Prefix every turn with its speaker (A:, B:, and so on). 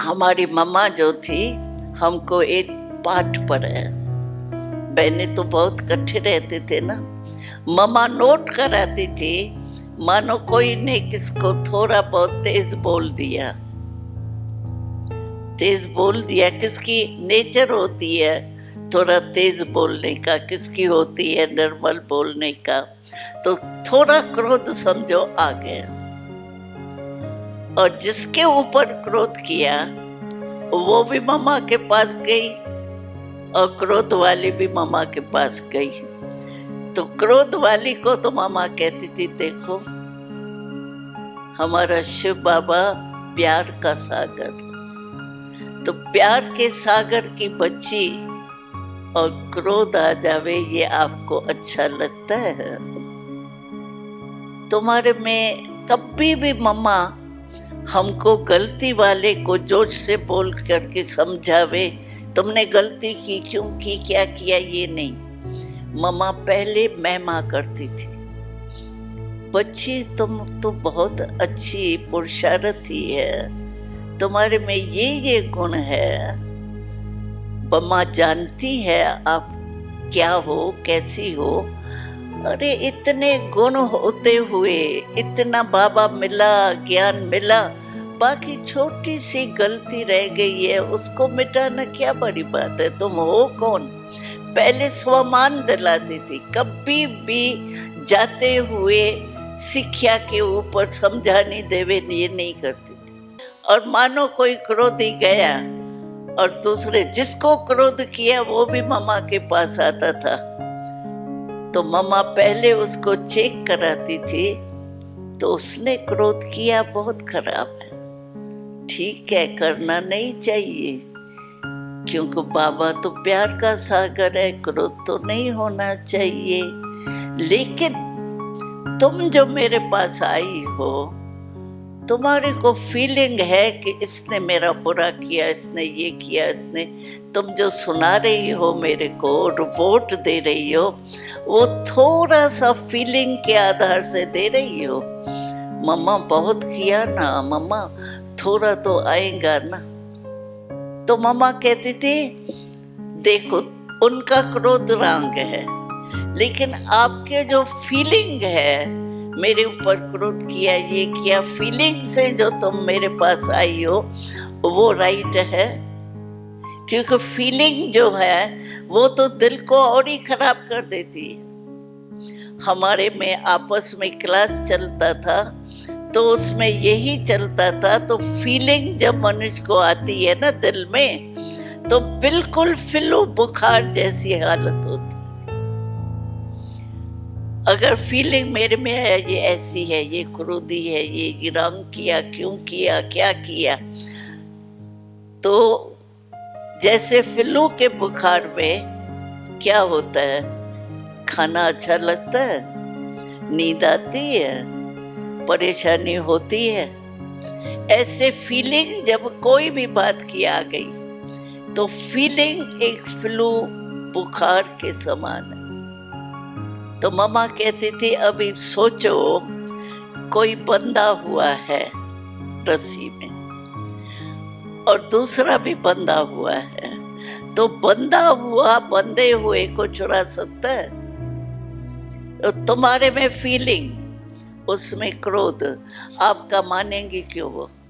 A: हमारी मम्मा जो थी हमको एक पाठ पढ़ाया। बहनें तो बहुत इकट्ठे रहते थे ना, मम्मा नोट कराती थी। मानो कोई ने किसको थोड़ा बहुत तेज बोल दिया, किसकी नेचर होती है थोड़ा तेज बोलने का, किसकी होती है नॉर्मल बोलने का। तो थोड़ा क्रोध समझो आ गया, और जिसके ऊपर क्रोध किया वो भी मम्मा के पास गई और क्रोध वाली भी मम्मा के पास गई। तो क्रोध वाली को तो मम्मा कहती थी, देखो हमारा शिव बाबा प्यार का सागर, तो प्यार के सागर की बच्ची और क्रोध आ जावे ये आपको अच्छा लगता है? तुम्हारे में कभी भी मम्मा हमको गलती वाले को जोश से बोल करके समझावे, तुमने गलती की, क्यों की, क्या किया, ये नहीं। मम्मा पहले महिमा करती थी, बच्ची तुम तो बहुत अच्छी पुरुषार्थी है, तुम्हारे में ये गुण है। मम्मा जानती है आप क्या हो, कैसी हो। अरे इतने गुण होते हुए इतना बाबा मिला, ज्ञान मिला, बाकी छोटी सी गलती रह गई है, उसको मिटाना क्या बड़ी बात है? तुम हो कौन? पहले स्वमान दिलाती थी, कभी भी जाते हुए शिक्षा के ऊपर समझाने देवे ये नहीं करती थी। और मानो कोई क्रोधी गया और दूसरे जिसको क्रोध किया वो भी मम्मा के पास आता था, तो मम्मा पहले उसको चेक कराती थी। तो उसने क्रोध किया, बहुत खराब है, ठीक है, करना नहीं चाहिए, क्योंकि बाबा तो प्यार का सागर है, क्रोध तो नहीं होना चाहिए। लेकिन तुम जो मेरे पास आई हो, तुम्हारे को फीलिंग है कि इसने मेरा बुरा किया, इसने ये किया, इसने, तुम जो सुना रही हो मेरे को, रिपोर्ट दे रही हो, वो थोड़ा सा फीलिंग के आधार से दे रही हो। मम्मा बहुत किया ना, मम्मा थोड़ा तो आएगा ना। तो मम्मा कहती थी, देखो उनका क्रोध रंग है, लेकिन आपके जो फीलिंग है, मेरे ऊपर क्रोध किया, ये किया, फीलिंग से जो तुम मेरे पास आई हो वो राइट है। क्योंकि फीलिंग जो है वो तो दिल को और ही खराब कर देती है। हमारे में आपस में क्लास चलता था तो उसमें यही चलता था। तो फीलिंग जब मनुष्य को आती है ना दिल में, तो बिल्कुल फ्लू बुखार जैसी हालत होती है। अगर फीलिंग मेरे में है ये ऐसी है, ये क्रोधी है, ये रंग किया, क्यों किया, क्या किया, तो जैसे फ्लू के बुखार में क्या होता है, खाना अच्छा लगता है, नींद आती है, परेशानी होती है। ऐसे फीलिंग जब कोई भी बात की आ गई तो फीलिंग एक फ्लू बुखार के समान है। तो मम्मा कहती थी, अभी सोचो कोई बंधा हुआ है रस्सी में और दूसरा भी बंधा हुआ है, तो बंधा हुआ बंधे हुए को चुरा सकता है? तो तुम्हारे में फीलिंग, उसमें क्रोध, आपका मानेंगी क्यों वो?